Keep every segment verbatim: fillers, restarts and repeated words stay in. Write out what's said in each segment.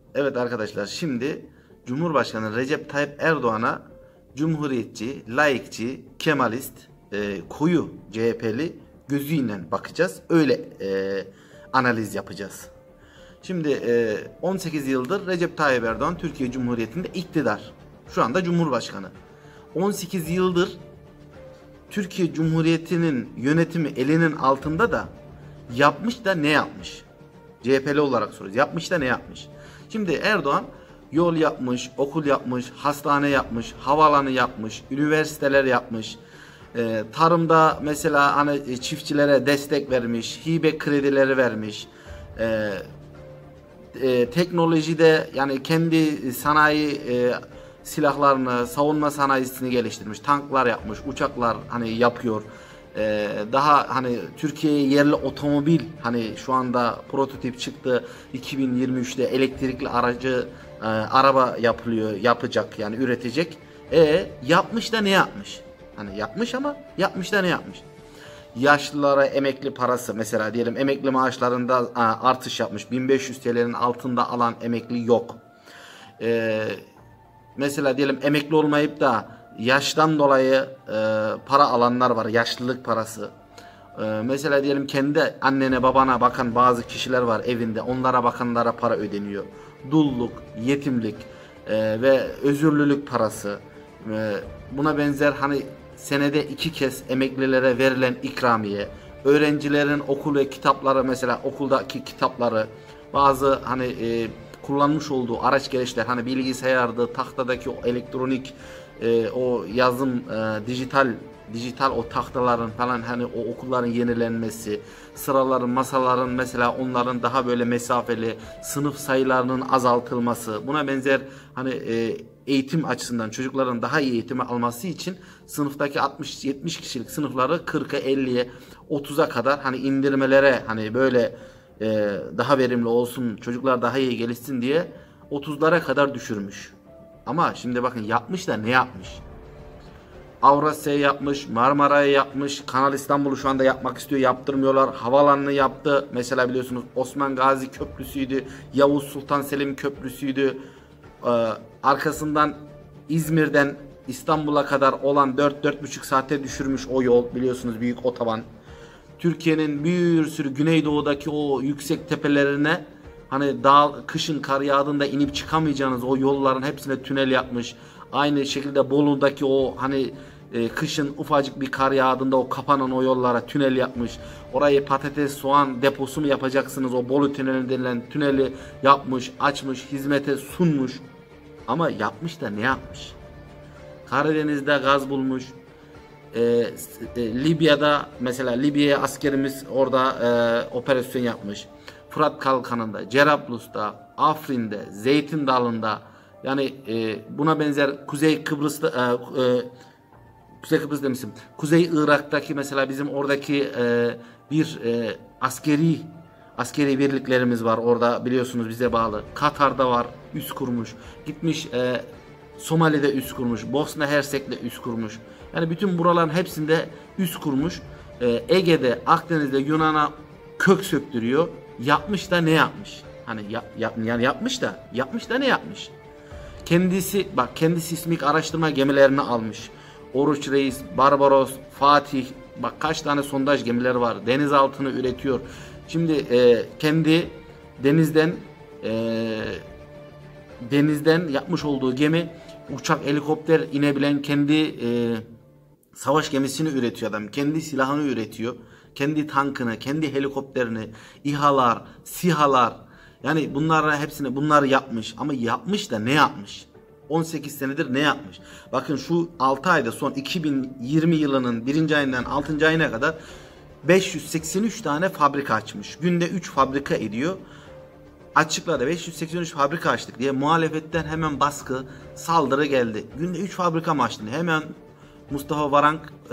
Evet arkadaşlar, şimdi Cumhurbaşkanı Recep Tayyip Erdoğan'a cumhuriyetçi, laikçi, kemalist, e, koyu C H P'li gözüyle bakacağız. Öyle e, analiz yapacağız. Şimdi e, on sekiz yıldır Recep Tayyip Erdoğan Türkiye Cumhuriyeti'nde iktidar. Şu anda Cumhurbaşkanı. on sekiz yıldır Türkiye Cumhuriyeti'nin yönetimi elinin altında da yapmış da ne yapmış? C H P'li olarak soruyoruz. Yapmış da ne yapmış? Şimdi Erdoğan yol yapmış, okul yapmış, hastane yapmış, havaalanı yapmış, üniversiteler yapmış. Ee, tarımda mesela hani çiftçilere destek vermiş, hibe kredileri vermiş. Ee, e, teknolojide yani kendi sanayi e, silahlarını, savunma sanayisini geliştirmiş. Tanklar yapmış, uçaklar hani yapıyor. Ee, daha hani Türkiye'ye yerli otomobil, hani şu anda prototip çıktı, iki bin yirmi üçte elektrikli aracı e, araba yapılıyor, yapacak yani üretecek. E yapmış da ne yapmış? Hani yapmış ama yapmış da ne yapmış? Yaşlılara emekli parası, mesela diyelim emekli maaşlarında e, artış yapmış. bin beş yüz T L'nin altında alan emekli yok. E, mesela diyelim emekli olmayıp da yaştan dolayı e, para alanlar var. Yaşlılık parası. E, mesela diyelim kendi annene babana bakan bazı kişiler var evinde. Onlara bakanlara para ödeniyor. Dulluk, yetimlik e, ve özürlülük parası. E, buna benzer hani senede iki kez emeklilere verilen ikramiye. Öğrencilerin okul ve kitapları, mesela okuldaki kitapları, bazı hani e, kullanmış olduğu araç gereçler, hani bilgisayardı, tahtadaki o elektronik e, o yazım, e, dijital dijital o tahtaların falan, hani o okulların yenilenmesi, sıraların, masaların mesela onların daha böyle mesafeli, sınıf sayılarının azaltılması, buna benzer hani e, eğitim açısından çocukların daha iyi eğitimi alması için sınıftaki altmış yetmiş kişilik sınıfları kırka elliye otuza kadar hani indirmelere, hani böyle e, daha verimli olsun, çocuklar daha iyi gelişsin diye otuzlara kadar düşürmüş. Ama şimdi bakın yapmış da ne yapmış? Avrasya'yı yapmış, Marmara'yı yapmış, Kanal İstanbul'u şu anda yapmak istiyor, yaptırmıyorlar. Havaalanını yaptı. Mesela biliyorsunuz Osman Gazi Köprüsü'ydü, Yavuz Sultan Selim Köprüsü'ydü. Ee, arkasından İzmir'den İstanbul'a kadar olan dört dört buçuk saate düşürmüş o yol, biliyorsunuz, büyük otoban. Türkiye'nin bir sürü Güneydoğu'daki o yüksek tepelerine, hani dağ, kışın kar yağdığında inip çıkamayacağınız o yolların hepsine tünel yapmış. Aynı şekilde Bolu'daki o hani e, kışın ufacık bir kar yağdığında o kapanan o yollara tünel yapmış. Orayı patates, soğan deposu mu yapacaksınız? O Bolu tüneli denilen tüneli yapmış, açmış, hizmete sunmuş. Ama yapmış da ne yapmış? Karadeniz'de gaz bulmuş. E, e, Libya'da mesela Libya'ya askerimiz orada e, operasyon yapmış. Fırat Kalkanı'nda, Cerablus'ta, Afrin'de, Zeytin Dalı'nda, yani e, buna benzer Kuzey Kıbrıs'ta e, e, Kuzey Kıbrıs demişim. Kuzey Irak'taki mesela bizim oradaki e, bir e, askeri askeri birliklerimiz var orada, biliyorsunuz, bize bağlı. Katar'da var, üs kurmuş. Gitmiş e, Somali'de üs kurmuş. Bosna Hersek'te üs kurmuş. Yani bütün buraların hepsinde üs kurmuş. E, Ege'de, Akdeniz'de Yunan'a kök söktürüyor. Yapmış da ne yapmış? Hani yap, yap, yani yapmış da yapmış da ne yapmış? Kendisi bak, kendi sismik araştırma gemilerini almış. Oruç Reis, Barbaros, Fatih, bak kaç tane sondaj gemileri var. Denizaltını üretiyor. Şimdi e, kendi denizden e, denizden yapmış olduğu gemi, uçak, helikopter inebilen kendi e, savaş gemisini üretiyor adam. Kendi silahını üretiyor. Kendi tankını, kendi helikopterini, İHA'lar, SİHA'lar. Yani bunları hepsini bunları yapmış. Ama yapmış da ne yapmış? on sekiz senedir ne yapmış? Bakın şu altı ayda, son iki bin yirmi yılının birinci ayından altıncı ayına kadar beş yüz seksen üç tane fabrika açmış. Günde üç fabrika ediyor. Açıkladı, beş yüz seksen üç fabrika açtık diye muhalefetten hemen baskı, saldırı geldi. Günde üç fabrika mı açtın? Hemen Mustafa Varank e,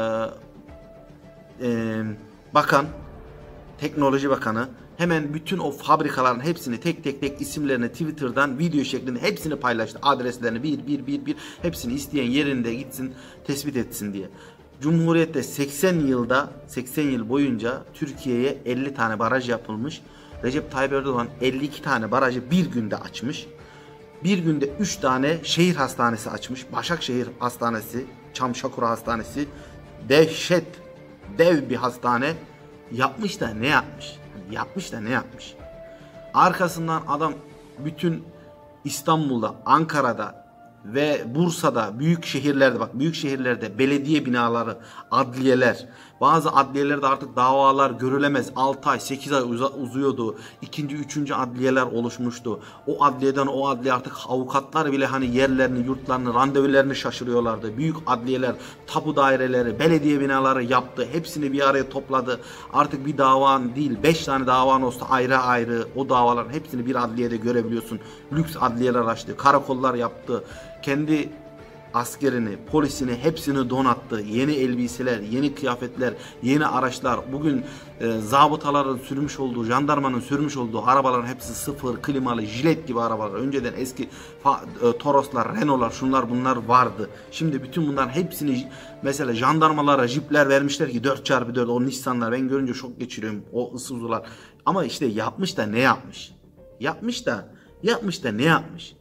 e, bakan, teknoloji bakanı, hemen bütün o fabrikaların hepsini tek tek tek isimlerini Twitter'dan video şeklinde hepsini paylaştı. Adreslerini bir bir bir bir hepsini isteyen yerinde gitsin tespit etsin diye. Cumhuriyet'te seksen yılda seksen yıl boyunca Türkiye'ye elli tane baraj yapılmış. Recep Tayyip Erdoğan elli iki tane barajı bir günde açmış. Bir günde üç tane şehir hastanesi açmış. Başakşehir Hastanesi, Çamşakura Hastanesi. Dehşet, dev bir hastane yapmış da ne yapmış? Yapmış da ne yapmış? Arkasından adam bütün İstanbul'da, Ankara'da ve Bursa'da, büyük şehirlerde, bak büyük şehirlerde belediye binaları, adliyeler, bazı adliyelerde artık davalar görülemez. altı ay, sekiz ay uzuyordu. İkinci, üçüncü adliyeler oluşmuştu. O adliyeden o adliye artık avukatlar bile hani yerlerini, yurtlarını, randevularını şaşırıyorlardı. Büyük adliyeler, tapu daireleri, belediye binaları yaptı. Hepsini bir araya topladı. Artık bir davan değil, beş tane davan olsa ayrı ayrı o davaların hepsini bir adliyede görebiliyorsun. Lüks adliyeler açtı, karakollar yaptı. Kendi askerini, polisini hepsini donattı. Yeni elbiseler, yeni kıyafetler, yeni araçlar. Bugün e, zabıtaların sürmüş olduğu, jandarmanın sürmüş olduğu arabaların hepsi sıfır, klimalı, jilet gibi arabalar. Önceden eski e, Toroslar, Renault'lar, şunlar bunlar vardı. Şimdi bütün bunların hepsini mesela jandarmalara jipler vermişler ki dört çarpı dört o Nissan'lar. Ben görünce şok geçiriyorum. O Isuzu'lar. Ama işte yapmış da ne yapmış? Yapmış da, yapmış da ne yapmış?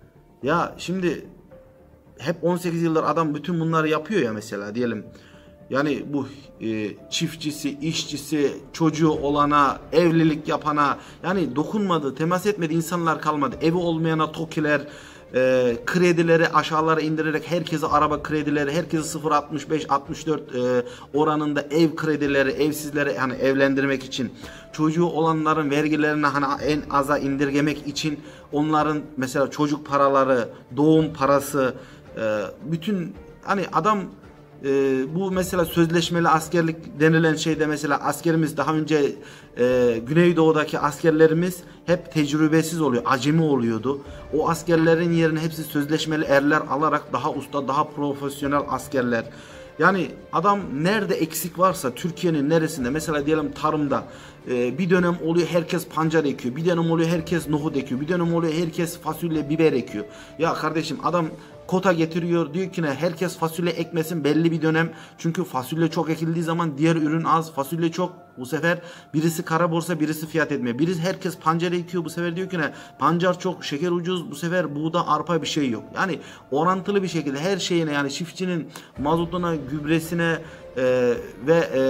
Ya şimdi hep on sekiz yıldır adam bütün bunları yapıyor ya mesela diyelim. Yani bu e, çiftçisi, işçisi, çocuğu olana, evlilik yapana yani dokunmadı, temas etmedi insanlar kalmadı. Evi olmayana TOKİ'ler, e, kredileri aşağılara indirerek herkese araba kredileri, herkese sıfır virgül altmış beş altmış dört e, oranında ev kredileri, evsizlere yani evlendirmek için, çocuğu olanların vergilerini hani en aza indirgemek için onların mesela çocuk paraları, doğum parası, e, bütün hani adam e, bu mesela sözleşmeli askerlik denilen şeyde mesela askerimiz daha önce e, Güneydoğu'daki askerlerimiz hep tecrübesiz oluyor, acemi oluyordu. O askerlerin yerine hepsi sözleşmeli erler alarak daha usta, daha profesyonel askerler. Yani adam nerede eksik varsa Türkiye'nin neresinde mesela diyelim tarımda e, bir dönem oluyor herkes pancar ekiyor, bir dönem oluyor herkes nohut ekiyor, bir dönem oluyor herkes fasulye biber ekiyor. Ya kardeşim adam kota getiriyor diyor ki ne herkes fasulye ekmesin belli bir dönem çünkü fasulye çok ekildiği zaman diğer ürün az, fasulye çok bu sefer birisi kara borsa birisi fiyat etmiyor. Birisi herkes pancar ekiyor bu sefer diyor ki ne pancar çok şeker ucuz bu sefer buğda arpa bir şey yok. Yani orantılı bir şekilde her şeyine yani çiftçinin mazotuna gübresine e, ve e,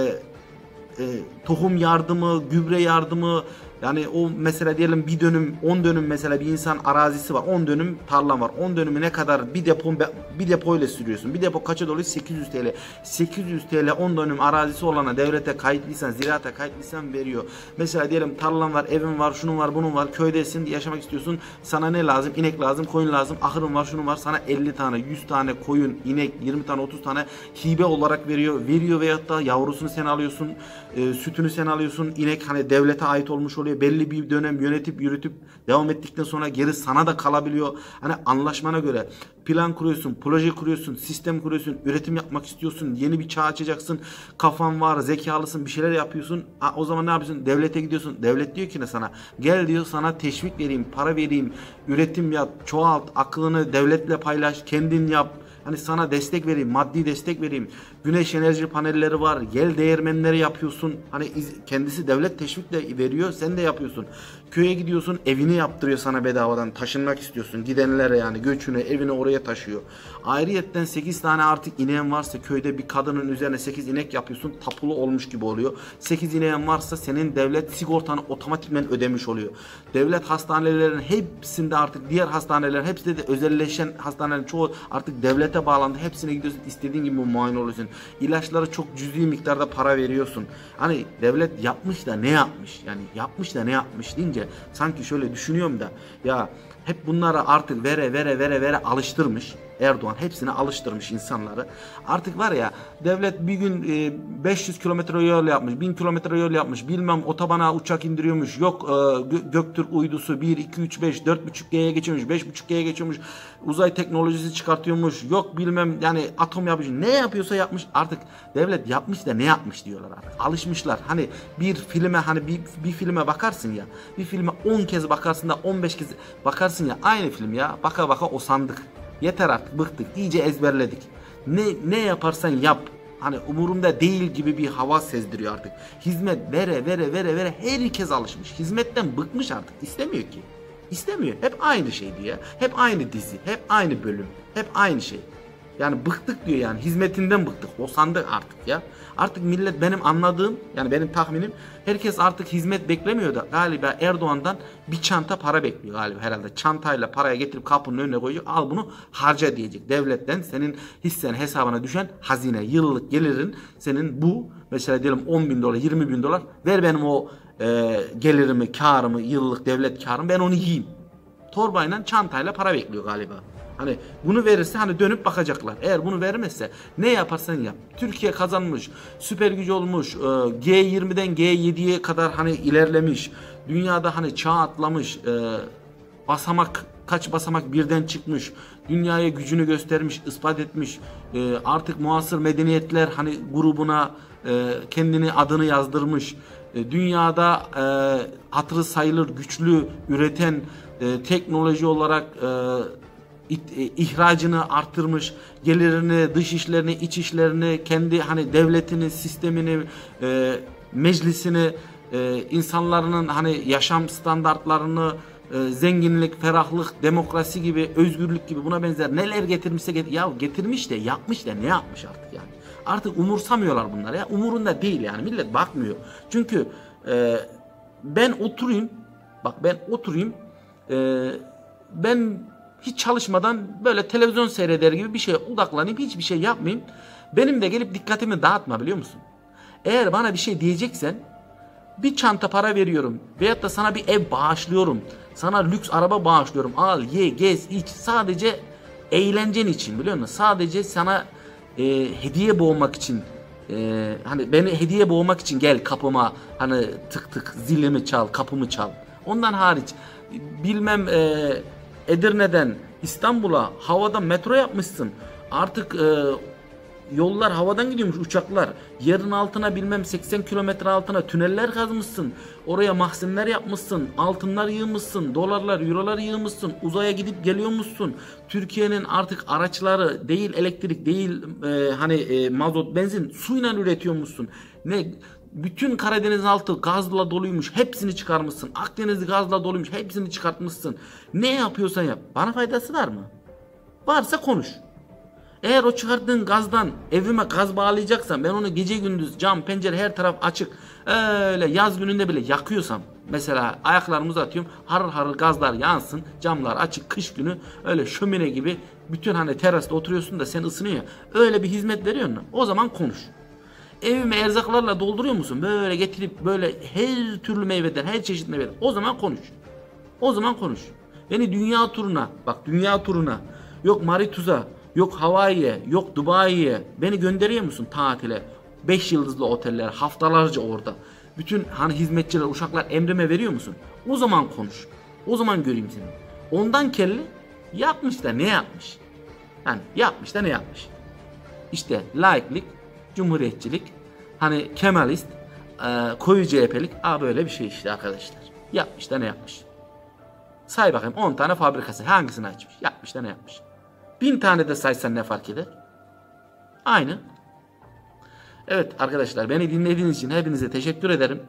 e, tohum yardımı gübre yardımı. Yani o mesela diyelim bir dönüm on dönüm mesela bir insan arazisi var on dönüm tarla var on dönümü ne kadar bir depo bir depo ile sürüyorsun bir depo kaça doluyor sekiz yüz TL sekiz yüz TL on dönüm arazisi olana devlete kayıtlıysan ziraate kayıtlıysan veriyor. Mesela diyelim tarlan var evin var şunun var bunun var köydesin yaşamak istiyorsun sana ne lazım inek lazım koyun lazım ahırın var şunun var sana elli tane yüz tane koyun inek yirmi tane otuz tane hibe olarak veriyor veriyor veyahut da yavrusunu sen alıyorsun e, sütünü sen alıyorsun inek hani devlete ait olmuş oluyor. Belli bir dönem yönetip yürütüp devam ettikten sonra geri sana da kalabiliyor. Hani anlaşmana göre plan kuruyorsun, proje kuruyorsun, sistem kuruyorsun, üretim yapmak istiyorsun, yeni bir çağ açacaksın, kafan var, zekalısın, bir şeyler yapıyorsun. Ha, o zaman ne yapıyorsun? Devlete gidiyorsun. Devlet diyor ki ne sana? Gel diyor sana teşvik vereyim, para vereyim, üretim yap, çoğalt, aklını devletle paylaş, kendin yap. Hani sana destek vereyim, maddi destek vereyim. Güneş enerji panelleri var, yel değirmenleri yapıyorsun. Hani kendisi devlet teşvikle veriyor, sen de yapıyorsun. Köye gidiyorsun, evini yaptırıyor sana bedavadan. Taşınmak istiyorsun, gidenlere yani göçünü, evini oraya taşıyor. Ayrıyetten sekiz tane artık ineğin varsa köyde bir kadının üzerine sekiz inek yapıyorsun, tapulu olmuş gibi oluyor. sekiz ineğin varsa senin devlet sigortanı otomatikmen ödemiş oluyor. Devlet hastanelerin hepsinde artık diğer hastaneler hepsinde de özelleşen hastanelerin çoğu artık devlete bağlandı. Hepsine gidiyorsun, istediğin gibi muayene oluyorsun. İlaçlara çok cüzi miktarda para veriyorsun. Hani devlet yapmış da ne yapmış? Yani yapmış da ne yapmış deyince sanki şöyle düşünüyorum da ya hep bunları artık vere vere vere vere alıştırmış. Erdoğan hepsine alıştırmış insanları. Artık var ya devlet bir gün beş yüz kilometre yol yapmış, bin kilometre yol yapmış. Bilmem otobana uçak indiriyormuş. Yok Göktürk uydusu bir, iki, üç, beş, dört buçuk G'ye geçiyormuş, beş buçuk G'ye geçiyormuş. Uzay teknolojisi çıkartıyormuş. Yok bilmem yani atom yapmış. Ne yapıyorsa yapmış. Artık devlet yapmış da ne yapmış diyorlar artık. Alışmışlar. Hani bir filme hani bir, bir filme bakarsın ya. Bir filme on kez bakarsın da on beş kez bakarsın ya. Aynı film ya. Baka baka o sandık. Yeter artık bıktık. İyice ezberledik. Ne ne yaparsan yap. hani umurumda değil gibi bir hava sezdiriyor artık. Hizmet vere vere vere vere herkes alışmış. Hizmetten bıkmış artık. İstemiyor ki. İstemiyor. Hep aynı şey diyor. Hep aynı dizi, hep aynı bölüm, hep aynı şey. Yani bıktık diyor yani. Hizmetinden bıktık. Osandık artık ya. Artık millet, benim anladığım, yani benim tahminim, herkes artık hizmet beklemiyor da galiba Erdoğan'dan bir çanta para bekliyor galiba herhalde. Çantayla paraya getirip kapının önüne koyacak. Al bunu harca diyecek. Devletten senin hissen hesabına düşen hazine, yıllık gelirin senin bu. Mesela diyelim on bin dolar, yirmi bin dolar. Ver benim o e, gelirimi, karımı, yıllık devlet karımı, ben onu yiyeyim. Torbayla, çantayla para bekliyor galiba. Hani bunu verirse hani dönüp bakacaklar. Eğer bunu vermezse ne yaparsan yap. Türkiye kazanmış, süper güç olmuş, G yirmiden G yediye kadar hani ilerlemiş. Dünyada hani çağ atlamış, basamak kaç basamak birden çıkmış. Dünyaya gücünü göstermiş, ispat etmiş. Artık muasır medeniyetler hani grubuna kendini, adını yazdırmış. Dünyada hatırı sayılır güçlü, üreten, teknoloji olarak ihracını arttırmış, gelirini, dış işlerini, iç işlerini, kendi hani devletini, sistemini, e, meclisini, e, insanların hani yaşam standartlarını, e, zenginlik, ferahlık, demokrasi gibi, özgürlük gibi, buna benzer neler getirmişse get ya getirmiş de yapmış da ne yapmış artık yani. Artık umursamıyorlar bunları ya. Umurunda değil yani. Millet bakmıyor. Çünkü e, ben oturayım, bak ben oturayım, e, ben hiç çalışmadan böyle televizyon seyreder gibi bir şeye odaklanayım, hiçbir şey yapmayayım. Benim de gelip dikkatimi dağıtma, biliyor musun? Eğer bana bir şey diyeceksen, bir çanta para veriyorum veyahut da sana bir ev bağışlıyorum, sana lüks araba bağışlıyorum, al ye gez iç, sadece eğlencen için, biliyor musun? Sadece sana e, hediye boğmak için, e, hani beni hediye boğmak için gel kapıma, hani tık tık zilimi çal, kapımı çal. Ondan hariç bilmem e, Edirne'den İstanbul'a havada metro yapmışsın. Artık e, yollar havadan gidiyormuş, uçaklar. Yerin altına bilmem seksen kilometre altına tüneller kazmışsın. Oraya mahzenler yapmışsın. Altınlar yığmışsın. Dolarlar, eurolar yığmışsın. Uzaya gidip geliyormuşsun. Türkiye'nin artık araçları değil elektrik, değil e, hani e, mazot, benzin, suyla üretiyormuşsun. Ne? Bütün Karadeniz altı gazla doluymuş, hepsini çıkarmışsın. Akdeniz gazla doluymuş, hepsini çıkartmışsın. Ne yapıyorsan yap. Bana faydası var mı? Varsa konuş. Eğer o çıkarttığın gazdan evime gaz bağlayacaksan, ben onu gece gündüz cam pencere her taraf açık, öyle yaz gününde bile yakıyorsam, mesela ayaklarımı uzatıyorum, harıl harıl gazlar yansın, camlar açık, kış günü öyle şömine gibi bütün hani terasta oturuyorsun da sen ısınıyor ya, öyle bir hizmet veriyor musun? O zaman konuş. Evime erzaklarla dolduruyor musun? Böyle getirip böyle her türlü meyveden, her çeşit meyveden. O zaman konuş. O zaman konuş. Beni dünya turuna, bak dünya turuna, yok Marituz'a, yok Hawaii'ye, yok Dubai'ye beni gönderiyor musun tatile? beş yıldızlı oteller, haftalarca orada. Bütün hani hizmetçiler, uşaklar emrime veriyor musun? O zaman konuş. O zaman göreyim seni. Ondan kelli yapmış da ne yapmış? Yani yapmış da ne yapmış? İşte laiklik, cumhuriyetçilik, hani Kemalist, e, koyu C H P'lik, a böyle bir şey işte arkadaşlar. Yapmış da ne yapmış? Say bakayım, on tane fabrikası hangisini açmış? Yapmış da ne yapmış? bin tane de saysan ne fark eder? Aynı. Evet arkadaşlar, beni dinlediğiniz için hepinize teşekkür ederim.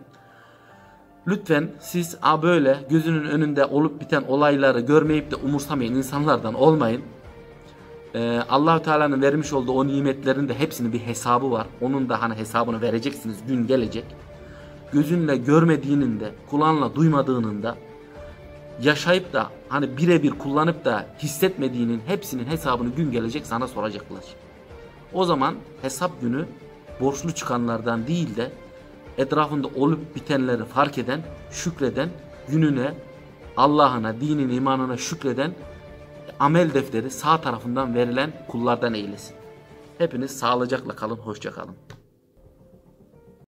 Lütfen siz a böyle gözünün önünde olup biten olayları görmeyip de umursamayan insanlardan olmayın. Ee, Allah-u Teala'nın vermiş olduğu o nimetlerin de hepsinin bir hesabı var. Onun da hani hesabını vereceksiniz, gün gelecek. Gözünle görmediğinin de, kulağınla duymadığının da, yaşayıp da hani birebir kullanıp da hissetmediğinin hepsinin hesabını gün gelecek sana soracaklar. O zaman hesap günü borçlu çıkanlardan değil de etrafında olup bitenleri fark eden, şükreden, gününe, Allah'ına, dinine, imanına şükreden, amel defteri sağ tarafından verilen kullardan eylesin. Hepiniz sağlıcakla kalın, hoşça kalın.